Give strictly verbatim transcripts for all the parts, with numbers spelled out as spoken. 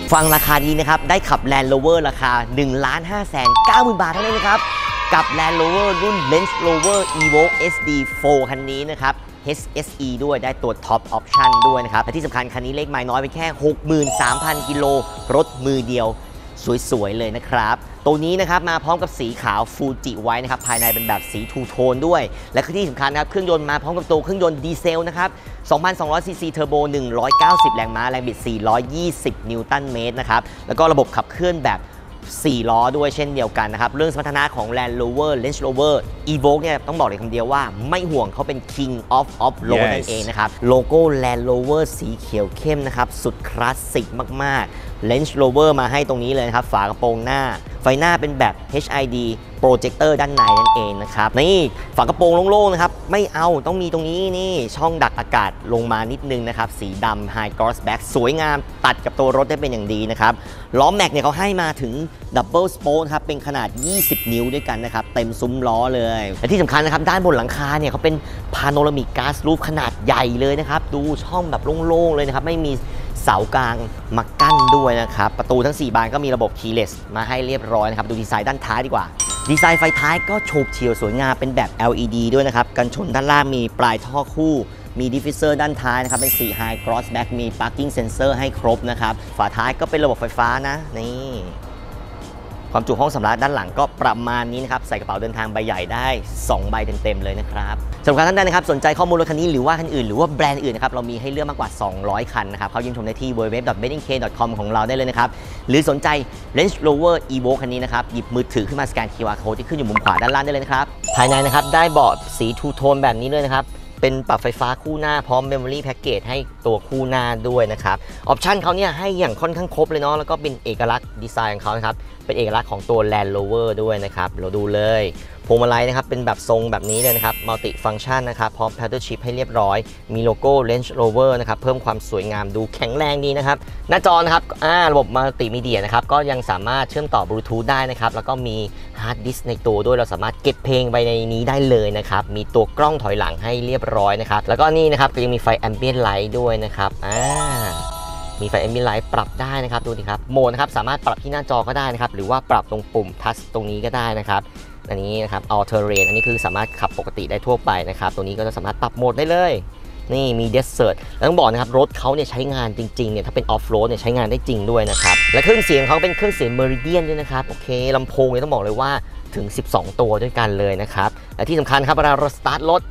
ฟังราคาดีนะครับได้ขับ Land Rover ราคา หนึ่งล้านห้าแสนเก้าหมื่น บาทเท่านั้นนะครับกับ Land Rover รุ่น Range Rover Evoque เอส ดี โฟร์ คันนี้นะครับ เอช เอส อี ด้วยได้ตัว Top Option ด้วยนะครับและที่สำคัญคันนี้เลขไม้น้อยไปแค่ หกหมื่นสามพัน กิโลรถมือเดียวสวยๆเลยนะครับตัวนี้นะครับมาพร้อมกับสีขาวฟูจิไว้นะครับภายในเป็นแบบสีทูโทนด้วยและที่สำคัญนะครับเครื่องยนต์มาพร้อมกับตัวเครื่องยนต์ดีเซลนะครับ สองพันสองร้อย ซี ซี เทอร์โบ หนึ่งร้อยเก้าสิบ แรงม้าแรงบิด สี่ร้อยยี่สิบ นิวตันเมตรนะครับแล้วก็ระบบขับเคลื่อนแบบสี่ล้อด้วยเช่นเดียวกันนะครับเรื่องสมรรถนะของ Land Rover Range Rover Evoque เนี่ยต้องบอกเลยคำเดียวว่าไม่ห่วงเขาเป็น King of Off Road นั่นเองนะครับโลโก้ Land Rover สีเขียวเข้มนะครับสุดคลาสสิกมากๆ Range Rover มาให้ตรงนี้เลยนะครับฝากระโปรงหน้าไฟหน้าเป็นแบบ เอช ไอ ดี โปรเจคเตอร์ด้านในนั่นเองนะครับนี่ฝากระโปรงโล่งๆนะครับไม่เอาต้องมีตรงนี้นี่ช่องดักอากาศลงมานิดนึงนะครับสีดำ High Gloss Black สวยงามตัดกับตัวรถได้เป็นอย่างดีนะครับล้อแม็กเนี่ยเขาให้มาถึง Double Spoke ครับเป็นขนาดยี่สิบนิ้วด้วยกันนะครับเต็มซุ้มล้อเลยและที่สำคัญนะครับด้านบนหลังคาเนี่ยเขาเป็น Panoramic Glass Roof ขนาดใหญ่เลยนะครับดูช่องแบบโล่งๆเลยนะครับไม่มีเสากลางมากั้นด้วยนะครับประตูทั้งสี่บานก็มีระบบ Keyless มาให้เรียบร้อยนะครับดูดีไซน์ด้านท้ายดีกว่าดีไซน์ไฟท้ายก็โฉบเฉี่ยวสวยงามเป็นแบบ แอล อี ดี ด้วยนะครับกันชนด้านล่างมีปลายท่อคู่มีดิฟฟิวเซอร์ด้านท้ายนะครับเป็นสี High Gloss Black มี Parking Sensor ให้ครบนะครับฝาท้ายก็เป็นระบบไฟฟ้านะนี่ความจุห้องสำรับด้านหลังก็ประมาณนี้นะครับใส่กระเป๋าเดินทางใบใหญ่ได้สองใบเต็มๆเลยนะครับสำหรับท่านใดนะครับสนใจข้อมูลรถคันนี้หรือว่าคันอื่นหรือว่าแบรนด์อื่นนะครับเรามีให้เลือกมากกว่าสองร้อยคันนะครับเข้าเยี่ยมชมได้ที่ ดับเบิลยู ดับเบิลยู ดับเบิลยู ดอท เบดดิ้งเค ดอท คอม ของเราได้เลยนะครับหรือสนใจ Range Rover Evoque คันนี้นะครับหยิบมือถือขึ้นมาสแกน คิว อาร์ Code ที่ขึ้นอยู่มุมขวาด้านล่างได้เลยนะครับภายในนะครับได้เบาะสีทูโทนแบบนี้เลยนะครับเป็นปรับไฟฟ้าคู่หน้าพร้อม Memory Package ให้ตัวคู่หน้าด้วยนะครับออปชันเขาเนี่ยให้อย่างค่อนข้างครบเลยเนาะแล้วก็เป็นเอกลักษณ์ดีไซน์ของเขานะครับเป็นเอกลักษณ์ของตัว Land Rover ด้วยนะครับเราดูเลยพวงมาลัยนะครับเป็นแบบทรงแบบนี้เลยนะครับ Multi Function นะครับพร้อม Paddle Shift ให้เรียบร้อยมีโลโก้ Range Rover นะครับเพิ่มความสวยงามดูแข็งแรงดีนะครับหน้าจอนะครับอ่าระบบ Multi Media นะครับก็ยังสามารถเชื่อมต่อบลูทูธได้นะครับแล้วก็มี Hard Disk ในตัวด้วยเราสามารถเก็บเพลงไปในนี้ได้เลยนะครับมีตัวกล้องถอยหลังให้เรียบร้อยนะครับแล้วก็นี่นะครับก็ยังมีไฟ Ambient Light ด้วยนะครับอ่ามีไฟ Ambient Light ปรับได้นะครับดูดิครับโหมดนะครับสามารถปรับที่หน้าจอก็ได้นะครับหรือว่าปรับตรงปุ่มทัชตรงนี้ก็ได้นะครับอันนี้นะครับ All Terrain อันนี้คือสามารถขับปกติได้ทั่วไปนะครับตัวนี้ก็จะสามารถปรับโหมดได้เลยนี่มี Desert แล้วต้องบอกนะครับรถเขาเนี่ยใช้งานจริงๆเนี่ยถ้าเป็น Off Road เนี่ยใช้งานได้จริงด้วยนะครับและเครื่องเสียงเขาเป็นเครื่องเสียง Meridian ด้วยนะครับโอเคลำโพงเนี่ยต้องบอกเลยว่าถึงสิบสองตัวด้วยกันเลยนะครับและที่สำคัญครับเวลาเราสตาร์ทรถ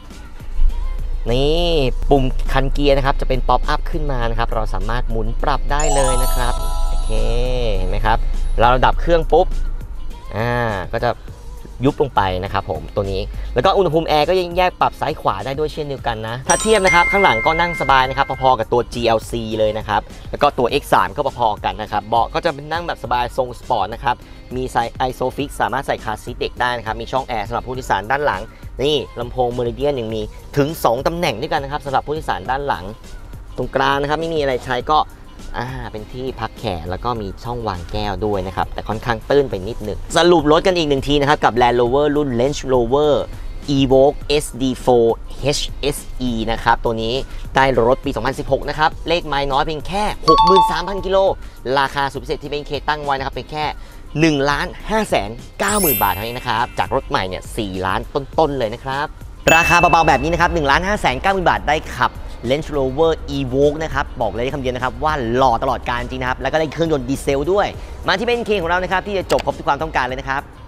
นี่ปุ่มคันเกียร์นะครับจะเป็นป๊อปอัพขึ้นมานะครับเราสามารถหมุนปรับได้เลยนะครับโอเคเห็นไหมครับเราดับเครื่องปุ๊บอ่าก็จะยุบลงไปนะครับผมตัวนี้แล้วก็อุณหภูมิแอร์ก็ยังแยกปรับซ้ายขวาได้ด้วยเช่นเดียวกันนะถ้าเทียบนะครับข้างหลังก็นั่งสบายนะครับพอๆกับตัว จี แอล ซี เลยนะครับแล้วก็ตัว เอ็กซ์ สาม ก็พอๆกันนะครับเบาะก็จะเป็นนั่งแบบสบายทรงสปอร์ตนะครับมีไซไอโซฟิกสามารถใส่คาร์ซีทเด็กได้นะครับมีช่องแอร์สำหรับผู้โดยสารด้านหลังนี่ลำโพง Meridian ยังมีถึงสองตำแหน่งด้วยกันนะครับสำหรับผู้โดยสารด้านหลังตรงกลางนะครับไม่มีอะไรใช้ก็อ่าเป็นที่พักแขนแล้วก็มีช่องวางแก้วด้วยนะครับแต่ค่อนข้างตื้นไปนิดหนึ่งสรุปรถกันอีกหนึ่งทีนะครับกับ Land Rover รุ่น Range Rover Evoque เอส ดี โฟร์ เอช เอส อี นะครับตัวนี้ได้รถปีสองพันสิบหกนะครับเลขไม้น้อยเพียงแค่ หกหมื่นสามพัน กิโลราคาสุดพิเศษที่เป็นเคตั้งไว้นะครับเป็นแค่ หนึ่งล้านห้าแสนเก้าหมื่น บาทเท่านั้นนะครับจากรถใหม่เนี่ยสี่ล้านต้นๆเลยนะครับราคาเบาๆแบบนี้นะครับ หนึ่งล้านห้าแสนเก้าหมื่น บาทได้ขับRange Rover Evoque นะครับบอกเลยคำเดียวนะครับว่าหล่อตลอดกาลจริงนะครับแล้วก็ได้เครื่องยนต์ดีเซลด้วยมาที่เบนซ์เคของเรานะครับที่จะจบครบทุกความต้องการเลยนะครับ